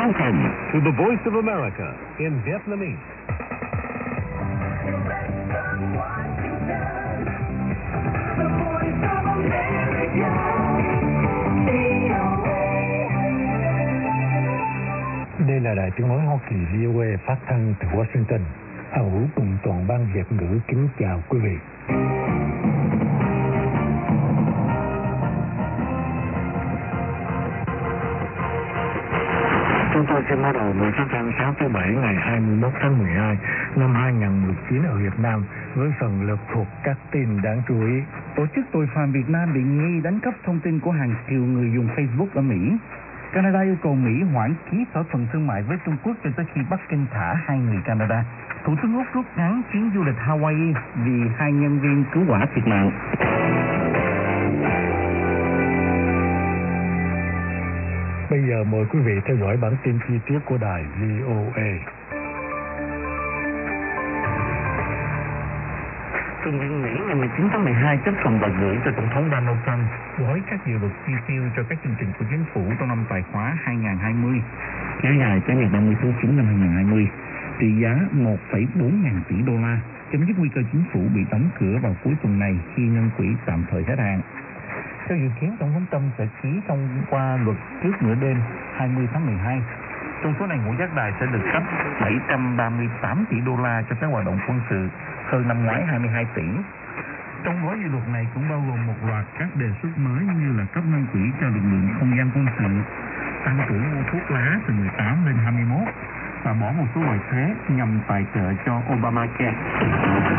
Welcome to the Voice of America in Vietnamese. Đây là Đài Tiếng nói Hoa Kỳ VOA phát thanh từ Washington. Hà Hữu cùng toàn ban Việt ngữ kính chào quý vị. Chúng tôi xin bắt đầu buổi phát thanh sáng thứ Bảy ngày 21 tháng 12 năm 2019 ở Việt Nam với phần lược thuộc các tin đáng chú ý. Tổ chức tội phạm Việt Nam bị nghi đánh cắp thông tin của hàng triệu người dùng Facebook ở Mỹ. Canada yêu cầu Mỹ hoãn ký thỏa thuận thương mại với Trung Quốc cho tới khi Bắc Kinh thả 2 người Canada. Thủ tướng Úc rút ngắn chuyến du lịch Hawaii vì 2 nhân viên cứu hỏa thiệt mạng. Bây giờ mời quý vị theo dõi bản tin chi tiết của đài VOA. Thượng viện Mỹ ngày 19 tháng 12 chấp thuận và gửi cho Tổng thống Donald Trump gói các dự luật chi tiêu cho các chương trình của chính phủ trong năm tài khóa 2020 kéo dài tới ngày 30 tháng 9 năm 2020, trị giá 1,4 ngàn tỷ đô la, chấm dứt nguy cơ chính phủ bị đóng cửa vào cuối tuần này khi ngân quỹ tạm thời hết hạn. Theo dự kiến, Tổng thống Trump sẽ ký thông qua luật trước nửa đêm 20 tháng 12. Trong số này, ngũ giác đài sẽ được cấp 738 tỷ đô la cho các hoạt động quân sự, hơn năm ngoái 22 tỷ. Trong gói dự luật này cũng bao gồm một loạt các đề xuất mới như là cấp ngân quỹ cho lực lượng không gian quân sự, tăng tuổi mua thuốc lá từ 18 lên 21 và bỏ một số loại thuế nhằm tài trợ cho Obamacare.